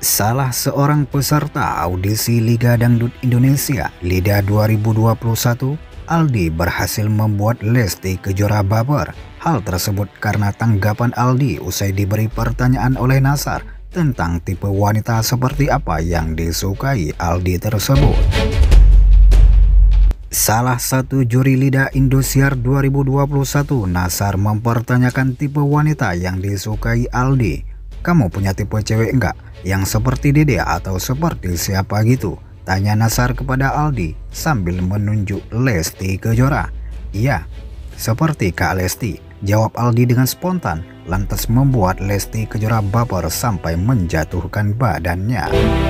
Salah seorang peserta audisi Liga Dangdut Indonesia LIDA 2021, Aldi berhasil membuat Lesti Kejora baper. Hal tersebut karena tanggapan Aldi usai diberi pertanyaan oleh Nasar tentang tipe wanita seperti apa yang disukai Aldi tersebut. Salah satu juri LIDA Indosiar 2021, Nasar mempertanyakan tipe wanita yang disukai Aldi. Kamu punya tipe cewek enggak? Yang seperti Dede atau seperti siapa gitu? Tanya Nasar kepada Aldi sambil menunjuk Lesti Kejora. Iya, seperti Kak Lesti, jawab Aldi dengan spontan, lantas membuat Lesti Kejora baper sampai menjatuhkan badannya.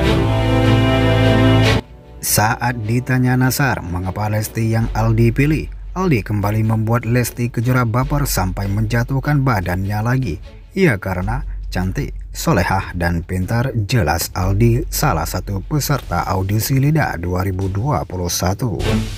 Saat ditanya Nasar mengapa Lesti yang Aldi pilih, Aldi kembali membuat Lesti Kejora baper sampai menjatuhkan badannya lagi. Iya, karena cantik, solehah, dan pintar, jelas Aldi salah satu peserta audisi LIDA 2021.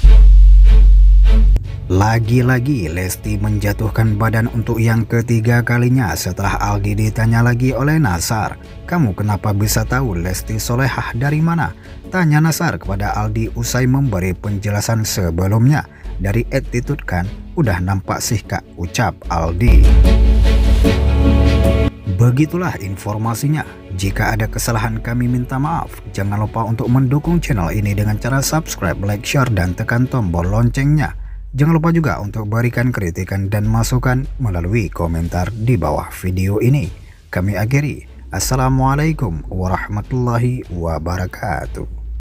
Lagi-lagi Lesti menjatuhkan badan untuk yang ketiga kalinya setelah Aldi ditanya lagi oleh Nasar. Kamu kenapa bisa tahu Lesti solehah dari mana? Tanya Nasar kepada Aldi usai memberi penjelasan sebelumnya. Dari attitude kan, udah nampak sih kak, ucap Aldi. Begitulah informasinya. Jika ada kesalahan kami minta maaf. Jangan lupa untuk mendukung channel ini dengan cara subscribe, like, share, dan tekan tombol loncengnya. Jangan lupa juga untuk berikan kritikan dan masukan melalui komentar di bawah video ini. Kami akhiri. Assalamualaikum warahmatullahi wabarakatuh.